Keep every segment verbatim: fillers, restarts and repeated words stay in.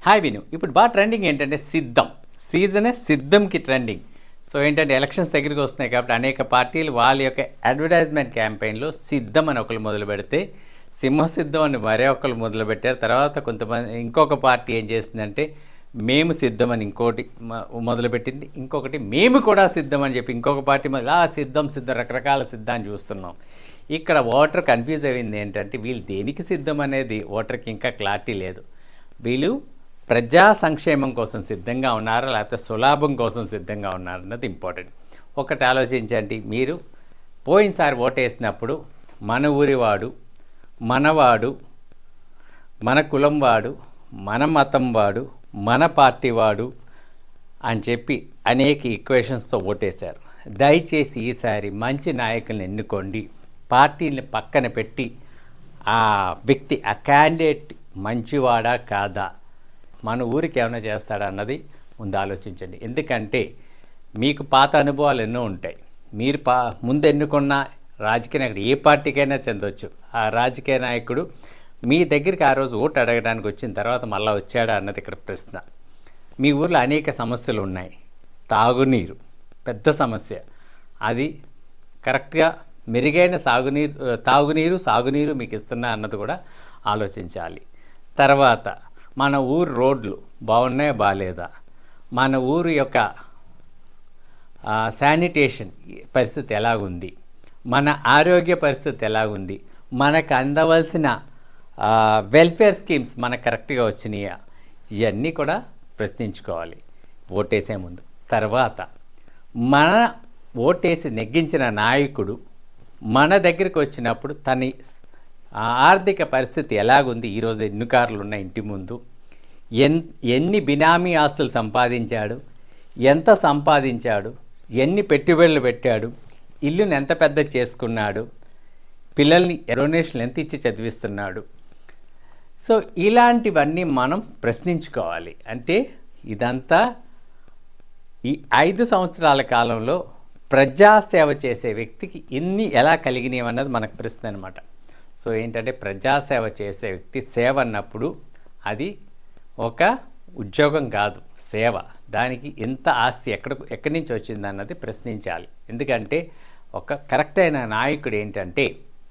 Hi విను. ఇప్పుడు బాగా ట్రెండింగ్ ఏంటంటే సిద్ధం. సీజనే సిద్ధంకి ట్రెండింగ్. సో ఏంటంటే ఎలక్షన్స్ దగ్గరికి వస్తున్నాయి కాబట్టి అనేక పార్టీలు వాళ్ళ యొక్క అడ్వర్టైజ్మెంట్ క్యాంపెయిన్లో సిద్ధం అని ఒకరు మొదలు పెడితే సింహసిద్ధం అని మరే ఒకరు మొదలు పెట్టారు. తర్వాత కొంతమంది ఇంకొక పార్టీ ఏం చేసిందంటే మేము సిద్ధం అని ఇంకోటి మొదలుపెట్టింది. ఇంకొకటి మేము కూడా సిద్ధం అని చెప్పి ఇంకొక పార్టీ మొదలు ఆ సిద్ధం సిద్ధం రకరకాల సిద్ధాన్ని చూస్తున్నాం. ఇక్కడ ఓటర్ కన్ఫ్యూజ్ అయింది ఏంటంటే వీళ్ళు దేనికి సిద్ధం అనేది ఓటర్కి ఇంకా క్లారిటీ లేదు. వీళ్ళు ప్రజా సంక్షేమం కోసం సిద్ధంగా ఉన్నారా లేకపోతే సులాభం కోసం సిద్ధంగా ఉన్నారా అన్నది ఇంపార్టెంట్. ఒకటి ఆలోచించండి, మీరు పోయినసారి ఓటేసినప్పుడు మన ఊరివాడు, మనవాడు, మన కులం వాడు, మన మతం వాడు, మన పార్టీ వాడు అని చెప్పి అనేక ఈక్వేషన్స్తో ఓటేశారు. దయచేసి ఈసారి మంచి నాయకులను ఎన్నుకోండి. పార్టీని పక్కన పెట్టి ఆ వ్యక్తి ఆ క్యాండిడేట్ మంచివాడా కాదా, మన ఊరికి ఏమైనా చేస్తాడా అన్నది ముందు ఆలోచించండి. ఎందుకంటే మీకు పాత అనుభవాలు ఎన్నో ఉంటాయి. మీరు పా ముందు ఎన్నుకున్న రాజకీయ నాయకుడు ఏ పార్టీకైనా చెందొచ్చు. ఆ రాజకీయ నాయకుడు మీ దగ్గరికి ఆ రోజు ఓటు అడగడానికి వచ్చిన తర్వాత మళ్ళీ వచ్చాడా అన్నది ఇక్కడ ప్రశ్న. మీ ఊర్లో అనేక సమస్యలు ఉన్నాయి. తాగునీరు పెద్ద సమస్య. అది కరెక్ట్గా మెరుగైన సాగునీరు తాగునీరు సాగునీరు మీకు ఇస్తున్నా అన్నది కూడా ఆలోచించాలి. తర్వాత మన ఊరు రోడ్లు బాగున్నాయా బాగాలేదా, మన ఊరు యొక్క శానిటేషన్ పరిస్థితి ఎలాగుంది, మన ఆరోగ్య పరిస్థితి ఎలాగుంది, మనకు అందవలసిన వెల్ఫేర్ స్కీమ్స్ మనకు కరెక్ట్గా వచ్చినాయా, ఇవన్నీ కూడా ప్రశ్నించుకోవాలి ఓటేసే ముందు. తర్వాత మన ఓటేసి నెగ్గించిన నాయకుడు మన దగ్గరికి వచ్చినప్పుడు తన ఆర్థిక పరిస్థితి ఎలాగుంది, ఈరోజు ఎన్ని కార్లు ఉన్నాయి ఇంటి ముందు, ఎన్ ఎన్ని బినామీ ఆస్తులు సంపాదించాడు, ఎంత సంపాదించాడు, ఎన్ని పెట్టుబడులు పెట్టాడు, ఇల్లుని ఎంత పెద్ద చేసుకున్నాడు, పిల్లల్ని డొనేషన్లు ఎంత ఇచ్చి చదివిస్తున్నాడు. సో ఇలాంటివన్నీ మనం ప్రశ్నించుకోవాలి. అంటే ఇదంతా ఈ ఐదు సంవత్సరాల కాలంలో ప్రజాసేవ చేసే వ్యక్తికి ఇన్ని ఎలా కలిగినవి అన్నది మనకు ప్రశ్న అనమాట. సో ఏంటంటే ప్రజాసేవ చేసే వ్యక్తి సేవ అన్నప్పుడు అది ఒక ఉద్యోగం కాదు, సేవ. దానికి ఎంత ఆస్తి ఎక్కడ ఎక్కడి నుంచి వచ్చింది అన్నది ప్రశ్నించాలి. ఎందుకంటే ఒక కరెక్ట్ అయిన నాయకుడు ఏంటంటే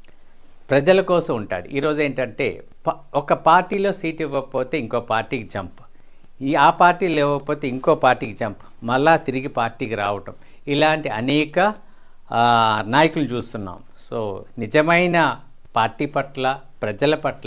ప్రజల కోసం ఉంటాడు. ఈరోజు ఏంటంటే ఒక పార్టీలో సీట్ ఇవ్వకపోతే ఇంకో పార్టీకి జంప్, ఈ ఆ పార్టీలు ఇవ్వకపోతే ఇంకో పార్టీకి జంప్, మళ్ళా తిరిగి పార్టీకి రావటం, ఇలాంటి అనేక నాయకులు చూస్తున్నాం. సో నిజమైన పార్టీ పట్ల ప్రజల పట్ల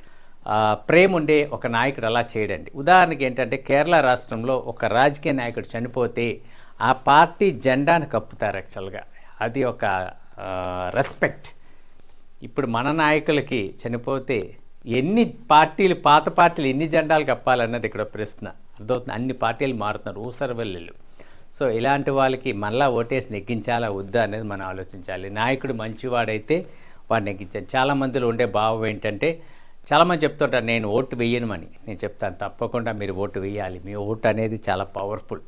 ప్రేమ ఉండే ఒక నాయకుడు అలా చేయడండి. ఉదాహరణకి ఏంటంటే కేరళ రాష్ట్రంలో ఒక రాజకీయ నాయకుడు చనిపోతే ఆ పార్టీ జెండాను కప్పుతారు. యాక్చువల్గా అది ఒక రెస్పెక్ట్. ఇప్పుడు మన నాయకులకి చనిపోతే ఎన్ని పార్టీలు పాత పార్టీలు ఎన్ని జెండాలు కప్పాలన్నది ఇక్కడ ప్రశ్న. అర్థమవుతుంది. అన్ని పార్టీలు మారుతున్నారు ఊసరవెల్లు. సో ఇలాంటి వాళ్ళకి మళ్ళీ ఓటేసి నెగ్గించాలా వద్దా అనేది మనం ఆలోచించాలి. నాయకుడు మంచివాడైతే వాడు నెగ్గించాలి. చాలామందిలో ఉండే భావం ఏంటంటే చాలామంది చెప్తుంటారు నేను ఓటు వేయను అని. నేను చెప్తాను తప్పకుండా మీరు ఓటు వేయాలి. మీ ఓటు అనేది చాలా పవర్ఫుల్.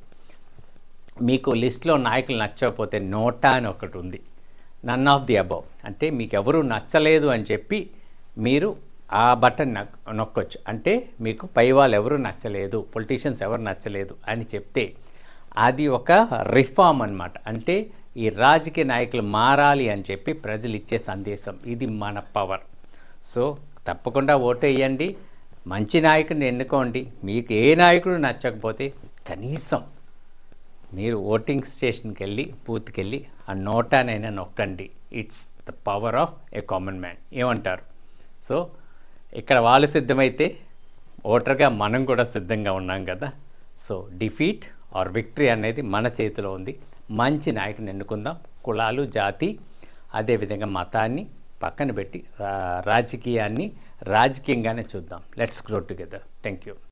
మీకు లిస్ట్లో నాయకులు నచ్చకపోతే నోటా అని ఒకటి ఉంది, నన్ ఆఫ్ ది అబౌవ్. అంటే మీకు ఎవరు నచ్చలేదు అని చెప్పి మీరు ఆ బటన్ నొక్కొచ్చు. అంటే మీకు పై వాళ్ళు ఎవరు నచ్చలేదు, పొలిటీషియన్స్ ఎవరు నచ్చలేదు అని చెప్తే అది ఒక రిఫార్మ్ అన్నమాట. అంటే ఈ రాజకీయ నాయకులు మారాలి అని చెప్పి ప్రజలు ఇచ్చే సందేశం. ఇది మన పవర్. సో తప్పకుండా ఓటు వేయండి, మంచి నాయకుడిని ఎన్నుకోండి. మీకు ఏ నాయకుడు నచ్చకపోతే కనీసం మీరు ఓటింగ్ స్టేషన్కి వెళ్ళి బూత్కి వెళ్ళి ఆ నోటానైనా నొక్కండి. It's the power of a common man. ఏమంటారు? సో ఇక్కడ వాళ్ళు సిద్ధమైతే ఓటర్గా మనం కూడా సిద్ధంగా ఉన్నాం కదా. సో డిఫీట్ ఆర్ విక్టరీ అనేది మన చేతిలో ఉంది. మంచి నాయకుని ఎన్నుకుందాం. కులాలు జాతి అదేవిధంగా మతాన్ని పక్కన పెట్టి రాజకీయాన్ని రాజకీయంగానే చూద్దాం. Let's grow together. Thank you.